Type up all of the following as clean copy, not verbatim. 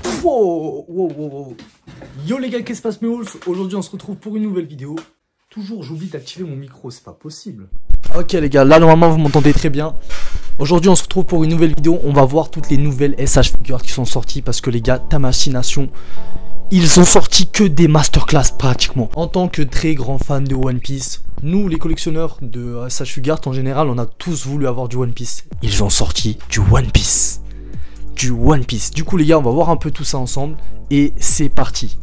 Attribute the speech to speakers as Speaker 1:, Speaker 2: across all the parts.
Speaker 1: Wow, wow, wow, wow. Yo les gars, qu'est-ce qui se passe mes halls? Aujourd'hui on se retrouve pour une nouvelle vidéo. Toujours j'oublie d'activer mon micro, c'est pas possible. Ok les gars, là normalement vous m'entendez très bien. Aujourd'hui on se retrouve pour une nouvelle vidéo. On va voir toutes les nouvelles SH Figures qui sont sorties. Parce que les gars, ta machination, ils ont sorti que des masterclass pratiquement. En tant que très grand fan de One Piece, nous les collectionneurs de SH Figures en général, on a tous voulu avoir du One Piece. Ils ont sorti du One Piece. Du One Piece. Du coup les gars, on va voir un peu tout ça ensemble. Et c'est parti.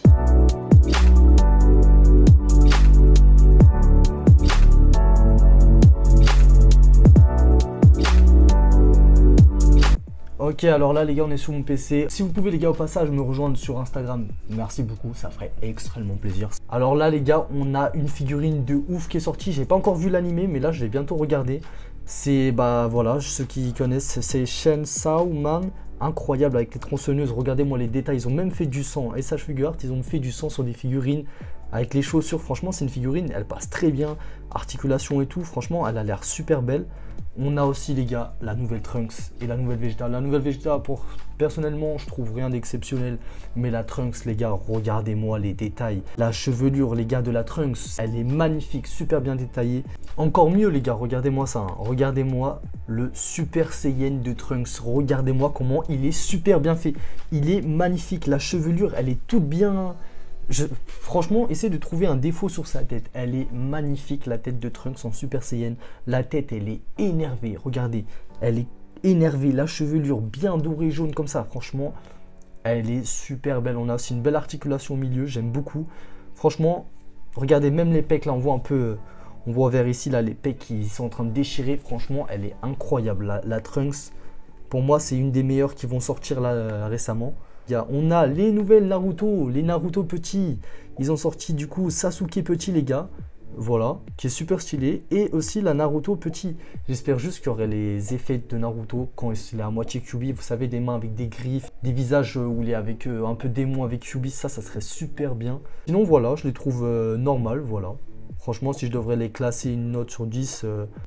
Speaker 1: Ok, alors là les gars, on est sur mon PC. Si vous pouvez les gars au passage me rejoindre sur Instagram, merci beaucoup, ça ferait extrêmement plaisir. Alors là les gars, on a une figurine de ouf qui est sortie. J'ai pas encore vu l'animé, mais là je vais bientôt regarder. C'est bah voilà, ceux qui connaissent, c'est Chainsaw Man. Incroyable avec les tronçonneuses, regardez-moi les détails, ils ont même fait du sang. SH Figures, ils ont fait du sang sur des figurines avec les chaussures. Franchement c'est une figurine, elle passe très bien, articulation et tout, franchement elle a l'air super belle. On a aussi les gars la nouvelle Trunks et la nouvelle Vegeta. La nouvelle Vegeta, personnellement je trouve rien d'exceptionnel, mais la Trunks les gars, regardez-moi les détails. La chevelure les gars de la Trunks, elle est magnifique, super bien détaillée. Encore mieux les gars, regardez-moi ça, hein. Regardez-moi le Super Saiyan de Trunks, regardez-moi comment il est super bien fait. Il est magnifique, la chevelure elle est toute bien... Franchement, essayez de trouver un défaut sur sa tête. Elle est magnifique, la tête de Trunks en Super Saiyan. La tête, elle est énervée. Regardez, elle est énervée. La chevelure bien dorée, jaune comme ça. Franchement, elle est super belle. On a aussi une belle articulation au milieu. J'aime beaucoup. Franchement, regardez, même les pecs, là, on voit un peu... On voit vers ici, là, les pecs qui sont en train de déchirer. Franchement, elle est incroyable. La Trunks, pour moi, c'est une des meilleures qui vont sortir là récemment. On a les nouvelles Naruto, les Naruto petits. Ils ont sorti du coup Sasuke petit les gars. Voilà, qui est super stylé. Et aussi la Naruto petit. J'espère juste qu'il y aurait les effets de Naruto quand il est à moitié Kyuubi. Vous savez, des mains avec des griffes, des visages où il est avec un peu démon avec Kyuubi. Ça serait super bien. Sinon voilà, je les trouve normales, voilà. Franchement, si je devrais les classer une note sur 10...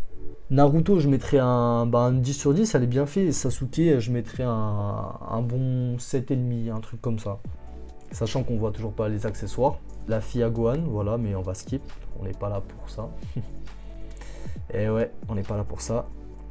Speaker 1: Naruto, je mettrais un 10 sur 10, elle est bien faite. Sasuke, je mettrais un bon 7,5, un truc comme ça. Sachant qu'on voit toujours pas les accessoires. La fille à Gohan, voilà, mais on va skip. On n'est pas là pour ça. Et ouais, on n'est pas là pour ça.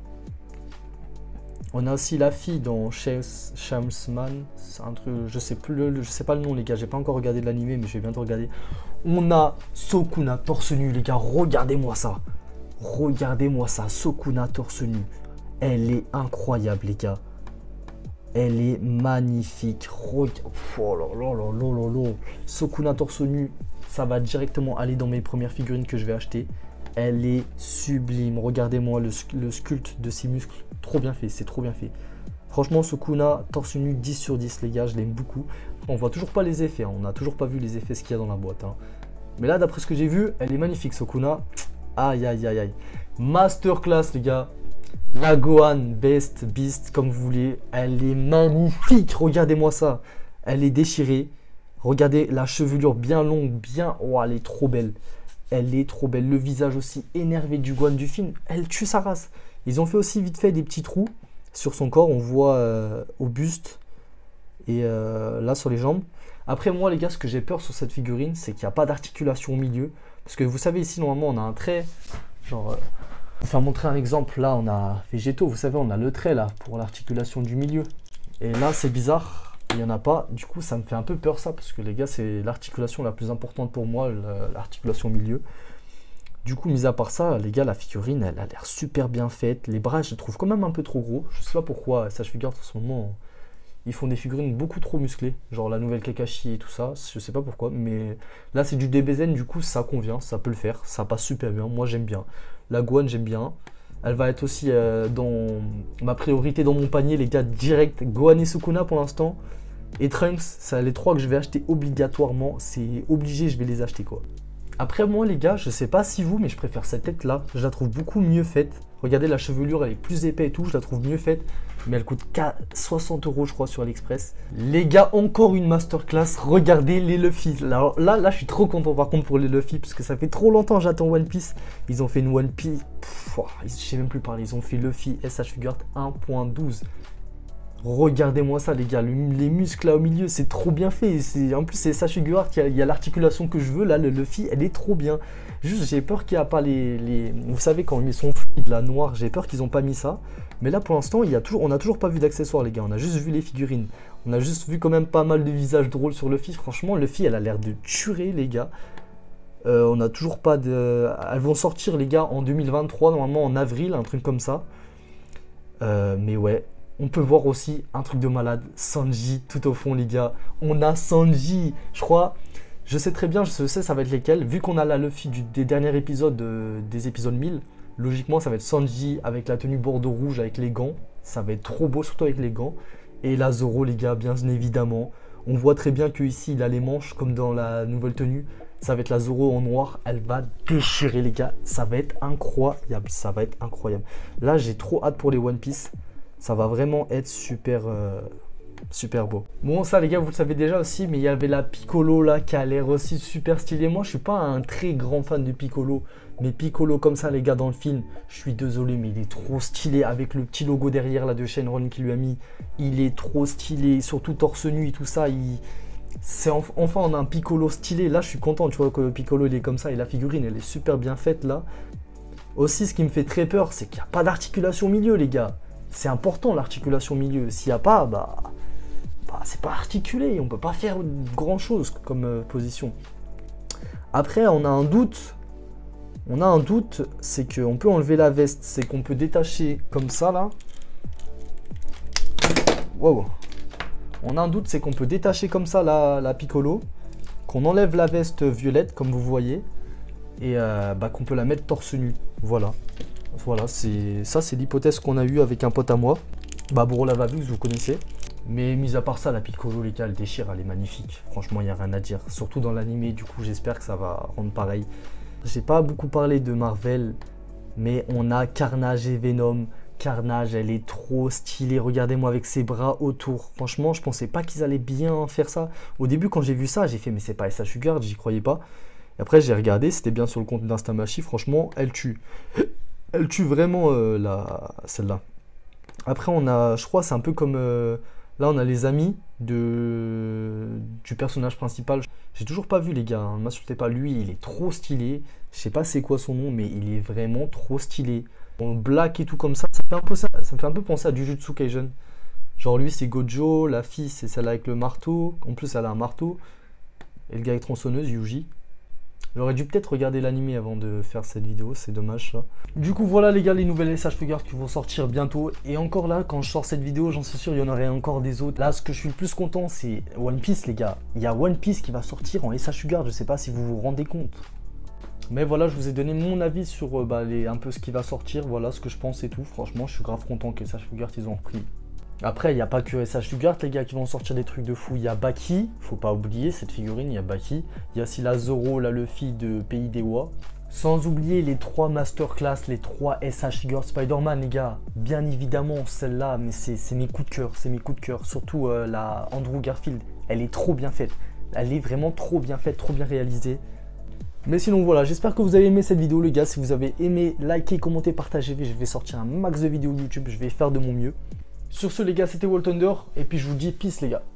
Speaker 1: On a aussi la fille dans Shamsman. C'est un truc, je sais pas le nom les gars, j'ai pas encore regardé de l'animé, mais je vais bientôt regarder. On a Sukuna torse nu les gars, regardez-moi ça. Regardez-moi ça, Sukuna torse nu. Elle est incroyable les gars. Elle est magnifique. Oh là là là là là. Sukuna torse nu, ça va directement aller dans mes premières figurines que je vais acheter. Elle est sublime. Regardez-moi le sculpte de ses muscles. Trop bien fait, c'est trop bien fait. Franchement, Sukuna torse nu 10 sur 10 les gars, je l'aime beaucoup. On voit toujours pas les effets, hein. On n'a toujours pas vu les effets, ce qu'il y a dans la boîte, hein. Mais là, d'après ce que j'ai vu, elle est magnifique Sukuna. Aïe aïe aïe aïe. Masterclass les gars. La Gohan Beast comme vous voulez. Elle est magnifique. Regardez-moi ça. Elle est déchirée. Regardez la chevelure bien longue. Bien. Oh elle est trop belle. Elle est trop belle. Le visage aussi énervé du Gohan du film. Elle tue sa race. Ils ont fait aussi vite fait des petits trous sur son corps. On voit au buste. Et là sur les jambes. Après moi les gars, ce que j'ai peur sur cette figurine, c'est qu'il n'y a pas d'articulation au milieu. Parce que vous savez ici normalement on a un trait, genre, pour faire montrer un exemple, là on a Végétaux, vous savez on a le trait là pour l'articulation du milieu. Et là c'est bizarre, il n'y en a pas, du coup ça me fait un peu peur ça, parce que les gars c'est l'articulation la plus importante pour moi, l'articulation au milieu. Du coup mis à part ça, les gars la figurine elle a l'air super bien faite, les bras je les trouve quand même un peu trop gros, je sais pas pourquoi, SH Figures en ce moment... Ils font des figurines beaucoup trop musclées, genre la nouvelle Kakashi et tout ça, je sais pas pourquoi, mais là c'est du DBZ, du coup ça convient, ça peut le faire, ça passe super bien, moi j'aime bien. La Gohan j'aime bien, elle va être aussi dans ma priorité dans mon panier les gars, direct, Gohan et Sukuna pour l'instant, et Trunks, c'est les trois que je vais acheter obligatoirement, c'est obligé, je vais les acheter quoi. Après moi les gars, je sais pas si vous, mais je préfère cette tête là, je la trouve beaucoup mieux faite. Regardez la chevelure, elle est plus épais et tout, je la trouve mieux faite. Mais elle coûte 60 € je crois sur AliExpress. Les gars, encore une masterclass, regardez les Luffy. Là je suis trop content par contre pour les Luffy, parce que ça fait trop longtemps que j'attends One Piece. Ils ont fait une One Piece, je sais même plus parler, ils ont fait Luffy SH Figures 1.12. Regardez-moi ça, les gars. Les muscles là au milieu, c'est trop bien fait. En plus, c'est SH Figuart, il y a l'articulation que je veux. Là, le Luffy, elle est trop bien. Juste, j'ai peur qu'il n'y a pas Vous savez, quand ils sont fluides, là, noirs, j'ai peur qu'ils n'ont pas mis ça. Mais là, pour l'instant, on n'a toujours pas vu d'accessoires, les gars. On a juste vu les figurines. On a juste vu quand même pas mal de visages drôles sur Luffy. Franchement, Luffy, elle a l'air de tuer, les gars. On n'a toujours pas de... Elles vont sortir, les gars, en 2023, normalement en avril, un truc comme ça. Mais ouais. On peut voir aussi un truc de malade, Sanji tout au fond, les gars. On a Sanji, je crois. Je sais très bien, je sais ça va être lesquels. Vu qu'on a la Luffy des derniers épisodes, des épisodes 1000, logiquement ça va être Sanji avec la tenue bordeaux rouge, avec les gants. Ça va être trop beau, surtout avec les gants. Et la Zoro, les gars, bien évidemment. On voit très bien qu'ici, il a les manches comme dans la nouvelle tenue. Ça va être la Zoro en noir. Elle va déchirer, les gars. Ça va être incroyable. Ça va être incroyable. Là, j'ai trop hâte pour les One Piece. Ça va vraiment être super, super beau. Bon, ça, les gars, vous le savez déjà aussi, mais il y avait la Piccolo, là, qui a l'air aussi super stylée. Moi, je suis pas un très grand fan de Piccolo. Mais Piccolo, comme ça, les gars, dans le film, je suis désolé, mais il est trop stylé. Avec le petit logo derrière, là, de Shenron qui lui a mis. Il est trop stylé, surtout torse nu et tout ça. Enfin, on a un Piccolo stylé. Là, je suis content, tu vois, que Piccolo, il est comme ça. Et la figurine, elle est super bien faite, là. Aussi, ce qui me fait très peur, c'est qu'il n'y a pas d'articulation au milieu, les gars. C'est important l'articulation au milieu. S'il n'y a pas, c'est pas articulé. On peut pas faire grand chose comme position. Après, on a un doute. C'est qu'on peut enlever la veste. C'est qu'on peut détacher comme ça là. Wow. On a un doute, c'est qu'on peut détacher comme ça la Piccolo. Qu'on enlève la veste violette, comme vous voyez. Et qu'on peut la mettre torse nu. Voilà. Voilà, c'est l'hypothèse qu'on a eue avec un pote à moi. Boro Lavavux, vous connaissez. Mais mis à part ça, la Piccolo, les gars, elle déchire, elle est magnifique. Franchement, il n'y a rien à dire. Surtout dans l'animé, du coup, j'espère que ça va rendre pareil. J'ai pas beaucoup parlé de Marvel, mais on a Carnage et Venom. Carnage, elle est trop stylée. Regardez-moi avec ses bras autour. Franchement, je pensais pas qu'ils allaient bien faire ça. Au début, quand j'ai vu ça, j'ai fait, mais c'est pas SH Figuart, j'y croyais pas. Et après, j'ai regardé, c'était bien sur le compte d'Instamachi. Franchement, elle tue. Elle tue vraiment celle-là. Après, on a, je crois, c'est un peu comme... là, on a les amis du personnage principal. J'ai toujours pas vu, les gars. Ne m'insultez pas. Lui, il est trop stylé. Je sais pas c'est quoi son nom, mais il est vraiment trop stylé. En black et tout comme ça, ça me fait un peu penser à Jujutsu Kaisen. Genre, lui, c'est Gojo. La fille, c'est celle avec le marteau. En plus, elle a un marteau. Et le gars avec tronçonneuse, Yuji. J'aurais dû peut-être regarder l'animé avant de faire cette vidéo, c'est dommage ça. Du coup voilà les gars, les nouvelles SH Figuart qui vont sortir bientôt. Et encore là, quand je sors cette vidéo, j'en suis sûr, il y en aurait encore des autres. Là, ce que je suis le plus content, c'est One Piece, les gars. Il y a One Piece qui va sortir en SH Figuart, je sais pas si vous vous rendez compte. Mais voilà, je vous ai donné mon avis sur un peu ce qui va sortir, voilà ce que je pense et tout. Franchement, je suis grave content que SH Figuart, ils ont repris. Après, il n'y a pas que SH Figuart, les gars, qui vont sortir des trucs de fou. Il y a Baki, faut pas oublier cette figurine, il y a Baki. Il y a aussi la Zoro, la Luffy de Pays d'Ewa. Sans oublier les 3 masterclass, les 3 SH Figuart Spider-Man, les gars. Bien évidemment, celle-là, mais c'est mes coups de cœur, c'est mes coups de cœur. Surtout la Andrew Garfield, elle est trop bien faite. Elle est vraiment trop bien faite, trop bien réalisée. Mais sinon voilà, j'espère que vous avez aimé cette vidéo les gars. Si vous avez aimé, likez, commentez, partagez. Je vais sortir un max de vidéos YouTube, je vais faire de mon mieux. Sur ce les gars, c'était Wall Thunder et puis je vous dis peace les gars.